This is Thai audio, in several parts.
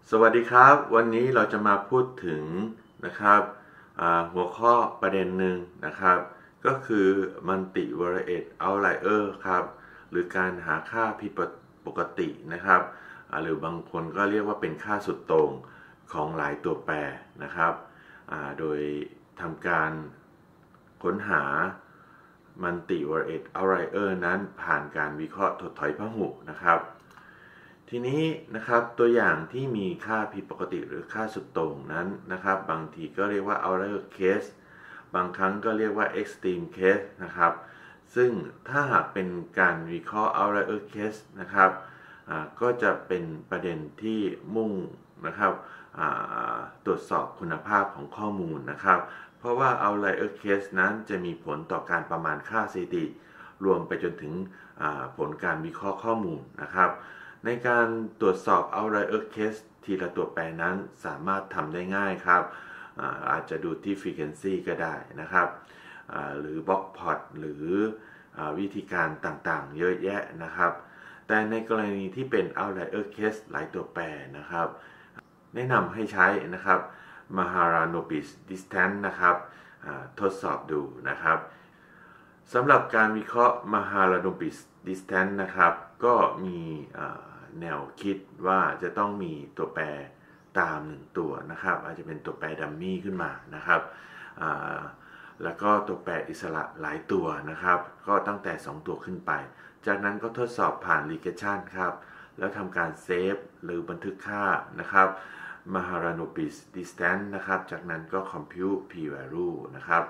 สวัสดีครับวันนี้เราจะมาพูดถึงนะครับหัวข้อประเด็นหนึ่งนะครับก็คือ Multivariate Outlier ครับหรือการหาค่าผิดปกตินะครับหรือบางคนก็เรียกว่าเป็นค่าสุดโต่งของหลายตัวแปรนะครับโดยทำการค้นหา Multivariate Outlier นั้นผ่านการวิเคราะห์ถดถอยพหุนะครับทีนี้นะครับตัวอย่างที่มีค่าผิดปกติหรือค่าสุดโต่งนั้นนะครับบางทีก็เรียกว่า outlier case บางครั้งก็เรียกว่า extreme case นะครับซึ่งถ้าหากเป็นการวิเคราะห์ outlier case นะครับก็จะเป็นประเด็นที่มุ่งนะครับตรวจสอบคุณภาพของข้อมูลนะครับเพราะว่า outlier case นั้นจะมีผลต่อการประมาณค่าสถิติรวมไปจนถึงผลการวิเคราะห์ข้อมูลนะครับในการตรวจสอบ outlier case ทีละตัวแปรนั้นสามารถทำได้ง่ายครับอาจจะดูที่ frequency ก็ได้นะครับหรือ box plot หรือวิธีการต่างๆเยอะแยะนะครับแต่ในกรณีที่เป็น outlier case หลายตัวแปรนะครับแนะนำให้ใช้นะครับ Mahalanobis distance นะครับทดสอบดูนะครับสำหรับการวิเคราะห์ Mahalanobis distance นะครับก็มีแนวคิดว่าจะต้องมีตัวแปรตาม1ตัวนะครับอาจจะเป็นตัวแปรดัมมี่ขึ้นมานะครับแล้วก็ตัวแปรอิสระหลายตัวนะครับก็ตั้งแต่2ตัวขึ้นไปจากนั้นก็ทดสอบผ่าน regression ครับแล้วทำการเซฟหรือบันทึกค่านะครับ Mahalanobis distance นะครับจากนั้นก็ compute p-value นะครับ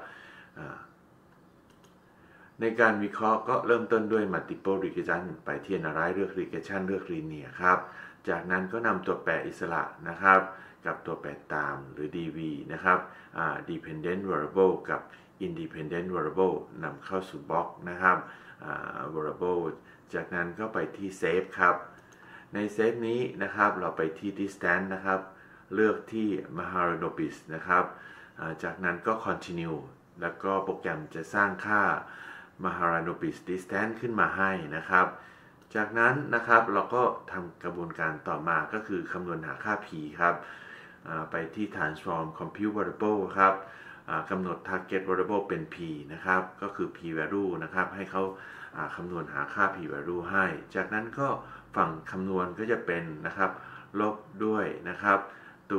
ในการวิเคราะห์ก็เริ่มต้นด้วย multiple regression ไปที่ analyze เลือก regression เลือก linear ครับจากนั้นก็นำตัวแปรอิสระนะครับกับตัวแปรตามหรือ dv นะครับdependent variable กับ independent variable นำเข้าสู่บล็อกนะครับvariable จากนั้นก็ไปที่ save ครับใน save นี้นะครับเราไปที่ distance นะครับเลือกที่ Mahalanobis นะครับจากนั้นก็ continue แล้วก็โปรแกรมจะสร้างค่า Mahalanobis distance ขึ้นมาให้นะครับจากนั้นนะครับเราก็ทำกระบวนการต่อมาก็คือคำนวณหาค่า p ครับไปที่ transform compute variable ครับกำหนด target variable เป็น p นะครับก็คือ p value นะครับให้เขาคำนวณหาค่า p value ให้จากนั้นก็ฝั่งคำนวณก็จะเป็นนะครับลบด้วยนะครับตัว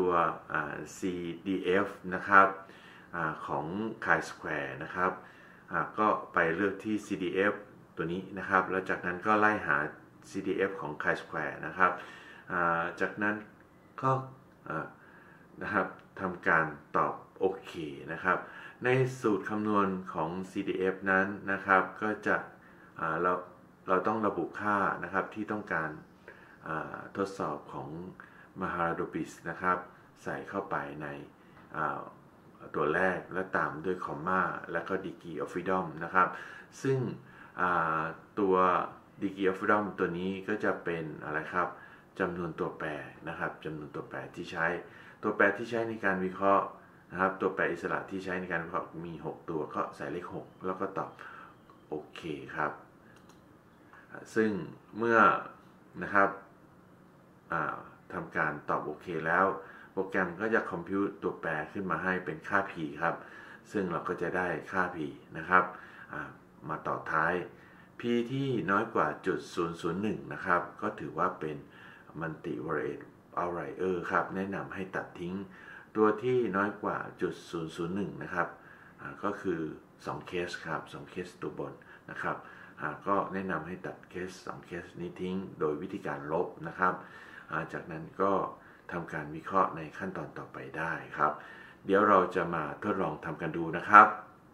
CDF นะครับของ chi-square นะครับก็ไปเลือกที่ CDF ตัวนี้นะครับแล้วจากนั้นก็ไล่หา CDF ของ chi-square นะครับจากนั้นก็นะครับทำการตอบโอเคนะครับในสูตรคำนวณของ CDF นั้นนะครับก็จะเราต้องระบุค่านะครับที่ต้องการทดสอบของ Mahalanobis นะครับใส่เข้าไปในตัวแรกและตามด้วยคอมมาแล้วก็ degree of freedom นะครับซึ่งตัว degree of freedom ตัวนี้ก็จะเป็นอะไรครับจำนวนตัวแปรนะครับจำนวนตัวแปรที่ใช้ตัวแปรที่ใช้ในการวิเคราะห์นะครับตัวแปรอิสระที่ใช้ในการวิเคราะห์มี6ตัวก็ใส่เลข6แล้วก็ตอบโอเคครับซึ่งเมื่อนะครับทำการตอบโอเคแล้วโปรแกรมก็จะคอมพิวต์ตัวแปรขึ้นมาให้เป็นค่า p ครับซึ่งเราก็จะได้ค่า p นะครับมาต่อท้าย p ที่น้อยกว่าจุด001นะครับก็ถือว่าเป็น multivariate outlier ครับแนะนำให้ตัดทิ้งตัวที่น้อยกว่าจุด001นะครับก็คือ2เคสครับ2เคสตัวบนนะครับก็แนะนำให้ตัดเคส2เคสนี้ทิ้งโดยวิธีการลบนะครับจากนั้นก็ทำการวิเคราะห์ในขั้นตอนต่อไปได้ครับเดี๋ยวเราจะมาทดลองทำกันดูนะครับ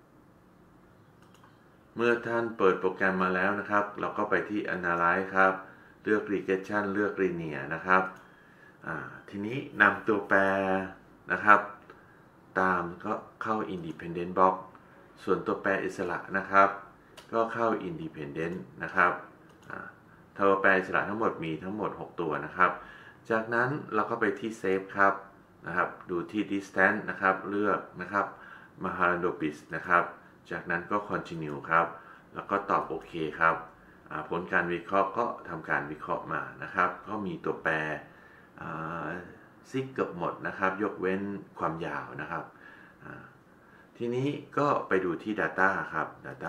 เมื่อท่านเปิดโปรแกรมมาแล้วนะครับเราก็ไปที่ Analyze ครับเลือก Regression เลือก Linear นะครับทีนี้นำตัวแปรนะครับตามก็เข้า Independent Box ส่วนตัวแปรอิสระนะครับก็เข้า Independent นะครับตัวแปรอิสระทั้งหมดมีทั้งหมด6ตัวนะครับจากนั้นเราก็ไปที่ Save ครับนะครับดูที่ Distance นะครับเลือกนะครับ Mahalanobis นะครับจากนั้นก็ Continue ครับแล้วก็ตอบโอเคครับผลการวิเคราะห์ก็ทำการวิเคราะห์มานะครับก็มีตัวแปรซิกเกือบหมดนะครับยกเว้นความยาวนะครับทีนี้ก็ไปดูที่ Data ครับ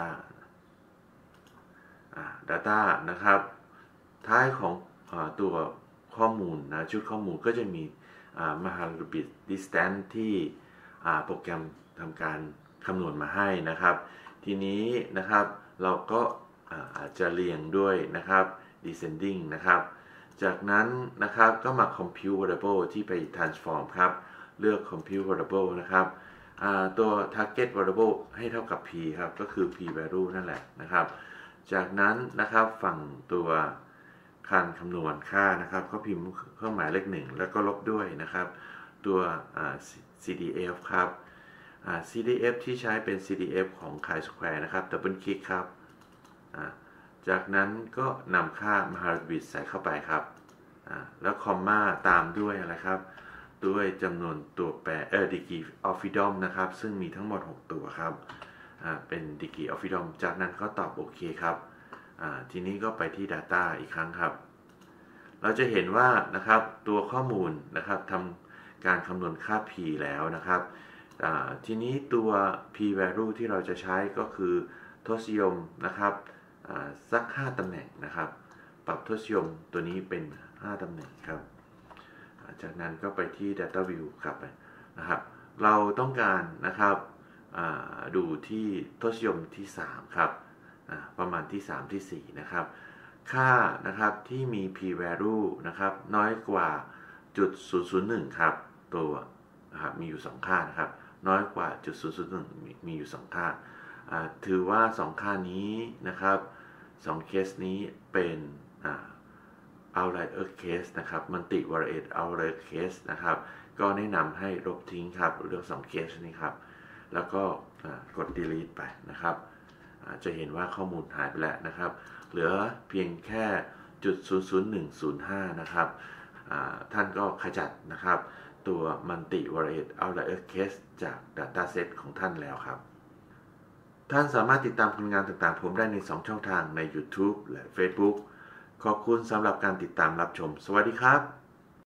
Data นะครับท้ายของตัวข้อมูลนะชุดข้อมูลก็จะมีMahalanobis Distance ที่โปรแกรมทำการคำนวณมาให้นะครับทีนี้นะครับเราก็อาจจะเรียงด้วยนะครับ descending นะครับจากนั้นนะครับก็มา compute variable ที่ไป transform ครับเลือก compute variable นะครับตัว target variable ให้เท่ากับ p ครับก็คือ p value นั่นแหละนะครับจากนั้นนะครับฝั่งตัวการคำนวณค่านะครับก็พิมพ์เครื่องหมายเลข1แล้วก็ลบด้วยนะครับตัวCDF ครับCDF ที่ใช้เป็น CDF ของ chi-square นะครับดับเบิลคลิกครับจากนั้นก็นำค่า Mahalanobis ใส่เข้าไปครับแล้วคอมมาตามด้วยอะไรครับด้วยจำนวนตัวแปรdegree of freedom นะครับซึ่งมีทั้งหมด6ตัวครับเป็น degree of freedom จากนั้นก็ตอบโอเคครับทีนี้ก็ไปที่ Data อีกครั้งครับเราจะเห็นว่านะครับตัวข้อมูลนะครับทำการคำนวณค่า p แล้วนะครับทีนี้ตัว p value ที่เราจะใช้ก็คือทศนิยมนะครับสัก5ตำแหน่งนะครับปรับทศนิยมตัวนี้เป็น5ตำแหน่งครับจากนั้นก็ไปที่ Data View ครับนะครับเราต้องการนะครับดูที่ทศนิยมที่3ครับประมาณที่3ที่4นะครับค่านะครับที่มี p value นะครับน้อยกว่าจุด001ครับตัวนะครับมีอยู่2ค่านะครับน้อยกว่าจุด001มีอยู่2ค่าถือว่า2ค่านี้นะครับ2เคสนี้เป็นoutlier case นะครับ multivariate outlier case นะครับก็แนะนำให้ลบทิ้งครับเลือก2เคสนี้ครับแล้วก็กด delete ไปนะครับจะเห็นว่าข้อมูลหายไปแล้วนะครับเหลือเพียงแค่จุด00105นะครับท่านก็ขจัดนะครับตัว multivariate outlier case จาก dataset ของท่านแล้วครับท่านสามารถติดตามผลงานต่างๆผมได้ใน2ช่องทางใน YouTube และ Facebook ขอบคุณสำหรับการติดตามรับชมสวัสดีครับ